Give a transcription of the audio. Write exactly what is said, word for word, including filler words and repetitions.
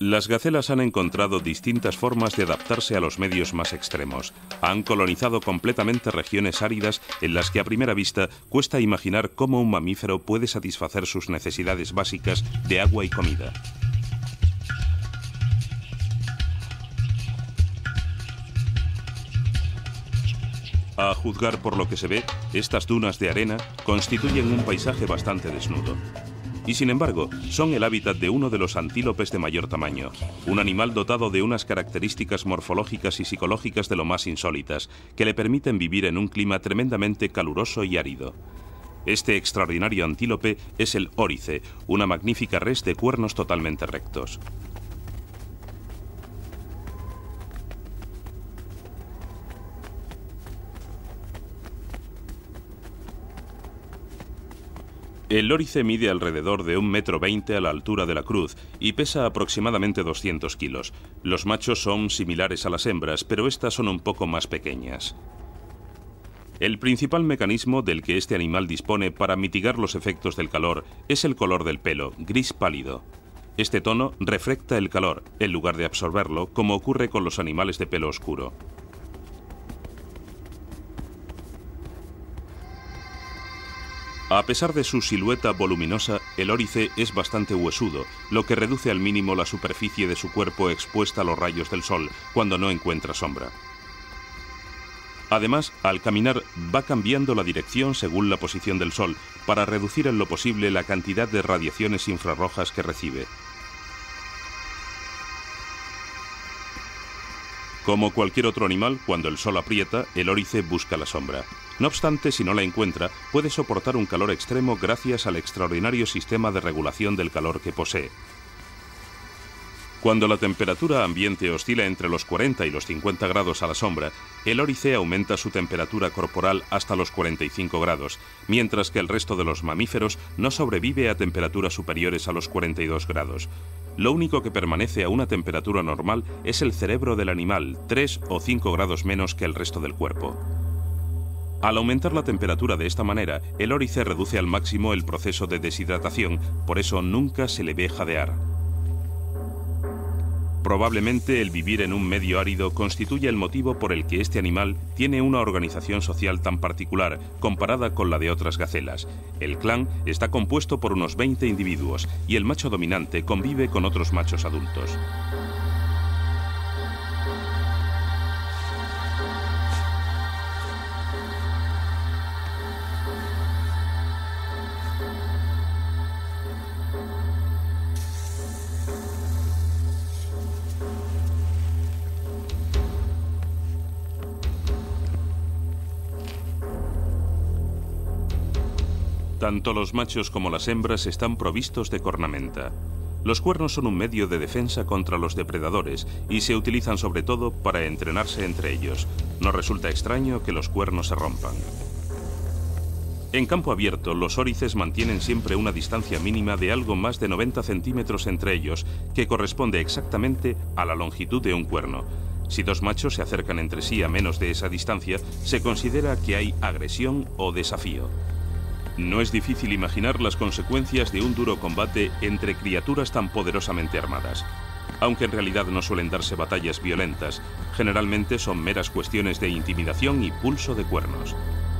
Las gacelas han encontrado distintas formas de adaptarse a los medios más extremos. Han colonizado completamente regiones áridas en las que a primera vista cuesta imaginar cómo un mamífero puede satisfacer sus necesidades básicas de agua y comida. A juzgar por lo que se ve, estas dunas de arena constituyen un paisaje bastante desnudo. Y sin embargo, son el hábitat de uno de los antílopes de mayor tamaño, un animal dotado de unas características morfológicas y psicológicas de lo más insólitas, que le permiten vivir en un clima tremendamente caluroso y árido. Este extraordinario antílope es el órice, una magnífica res de cuernos totalmente rectos. El órice mide alrededor de un metro veinte a la altura de la cruz y pesa aproximadamente doscientos kilos. Los machos son similares a las hembras, pero estas son un poco más pequeñas. El principal mecanismo del que este animal dispone para mitigar los efectos del calor es el color del pelo, gris pálido. Este tono reflecta el calor, en lugar de absorberlo, como ocurre con los animales de pelo oscuro. A pesar de su silueta voluminosa, el órice es bastante huesudo, lo que reduce al mínimo la superficie de su cuerpo expuesta a los rayos del sol cuando no encuentra sombra. Además, al caminar va cambiando la dirección según la posición del sol para reducir en lo posible la cantidad de radiaciones infrarrojas que recibe. Como cualquier otro animal, cuando el sol aprieta, el órice busca la sombra. No obstante, si no la encuentra, puede soportar un calor extremo gracias al extraordinario sistema de regulación del calor que posee. Cuando la temperatura ambiente oscila entre los cuarenta y los cincuenta grados a la sombra, el órice aumenta su temperatura corporal hasta los cuarenta y cinco grados, mientras que el resto de los mamíferos no sobrevive a temperaturas superiores a los cuarenta y dos grados. Lo único que permanece a una temperatura normal es el cerebro del animal, tres o cinco grados menos que el resto del cuerpo. Al aumentar la temperatura de esta manera, el órice reduce al máximo el proceso de deshidratación, por eso nunca se le ve jadear. Probablemente el vivir en un medio árido constituye el motivo por el que este animal tiene una organización social tan particular comparada con la de otras gacelas. El clan está compuesto por unos veinte individuos y el macho dominante convive con otros machos adultos. Tanto los machos como las hembras están provistos de cornamenta. Los cuernos son un medio de defensa contra los depredadores y se utilizan sobre todo para entrenarse entre ellos. No resulta extraño que los cuernos se rompan. En campo abierto, los órices mantienen siempre una distancia mínima de algo más de noventa centímetros entre ellos, que corresponde exactamente a la longitud de un cuerno. Si dos machos se acercan entre sí a menos de esa distancia, se considera que hay agresión o desafío. No es difícil imaginar las consecuencias de un duro combate entre criaturas tan poderosamente armadas. Aunque en realidad no suelen darse batallas violentas, generalmente son meras cuestiones de intimidación y pulso de cuernos.